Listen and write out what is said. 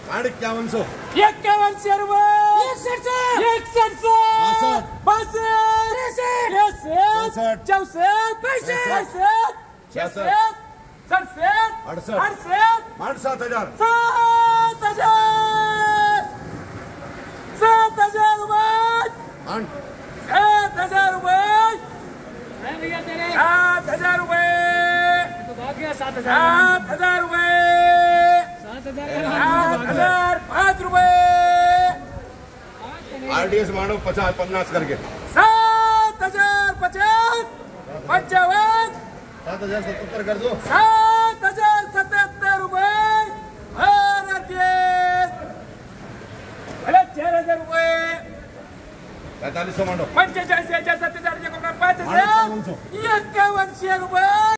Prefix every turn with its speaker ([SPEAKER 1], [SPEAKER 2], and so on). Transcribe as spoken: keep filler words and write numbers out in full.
[SPEAKER 1] आणि एक्कावनशे
[SPEAKER 2] एक्कावनशे रुपये एकसष्ट एकसष्ट बासष्ट त्रेसष्ट चौसष्ट पैसष्ट छसष्ट सडसष्ट
[SPEAKER 1] अडसष्ट
[SPEAKER 2] अडसष्ट
[SPEAKER 1] आणि सात हजार
[SPEAKER 2] सात हजार सात हजार रुपये
[SPEAKER 1] आणि
[SPEAKER 2] सात हजार रुपये सात हजार रुपये सात हजार रुपये सात हजार पाच रुपये
[SPEAKER 1] आरडीएस मांडव पचास पन्नास करके
[SPEAKER 2] सात हजार पचास पंचावन्न
[SPEAKER 1] सात हजार सत्तर कर दो
[SPEAKER 2] सात हजार सत्याहत्तर रुपये आरडीएस भले चार हजार रुपये
[SPEAKER 1] पैंतालीस सौ मांडव
[SPEAKER 2] पंचेचाळीस हजार सत्तेचाळीस पाच हजार एक्कावनशे रुपये